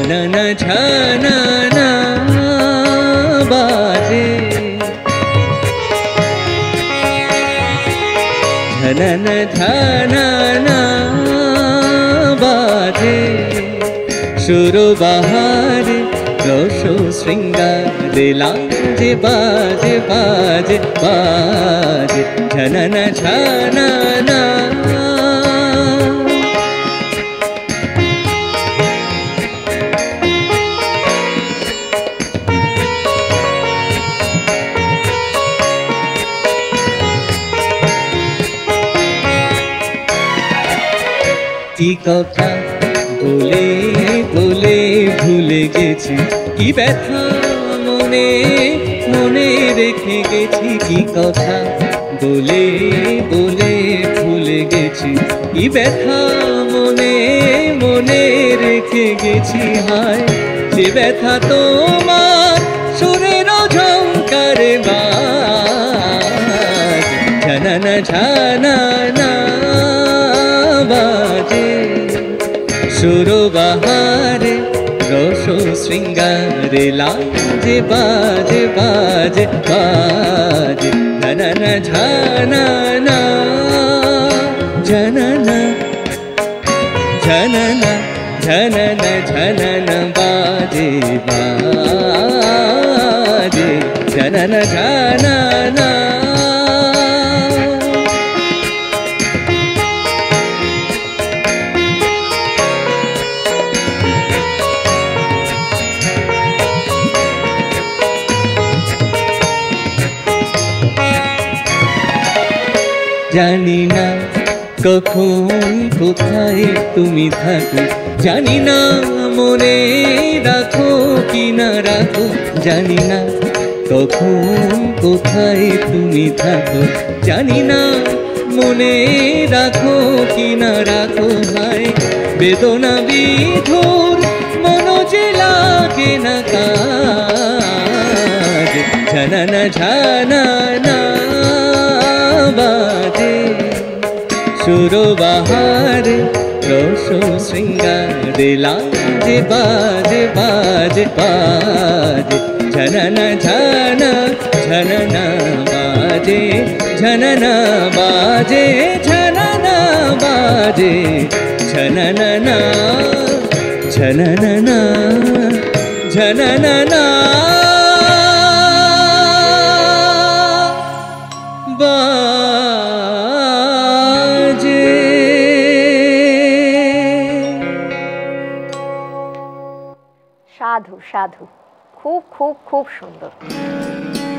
झनन झनन बाजे झनन झनन बाजे सुर बाहारे रस श्रृंगारे लाजे बाजे बाजे बाजे झनन झनन की कथा बोले बोले भूले गेছি की व्यथा मने मने रेखे गेছি की कथा बोले बोले भूले गेছি की व्यथा मने मने रेखे गेছি हाय যে ব্যথা তোমার সুরের ঝংকারে বাজ ঝনন ঝনন बाजे सुर बाहारे रस श्रृंगारे लाजे बाजे बाजे बाजे झनन झनन झनन झनन झनन झनन बाजे बाजे झनन झनन জানি না কখন কোথায় তুমি থাকো জানি না মনে রাখো কি না রাখো জানি না কখন কোথায় তুমি থাকো জানি না মনে রাখো কি না রাখো হায় বেদনা বিধুর মন যে লাগে না কাজ ঝনন ঝনন बाजे सुर बाहारे रस श्रृंगारे लाजे बाजे बाजे बाजे झनन झन झनन बाजे झनन बाजे झनन बाजे झनन झनन झनन साधु साधु खूब खूब खूब सुंदर।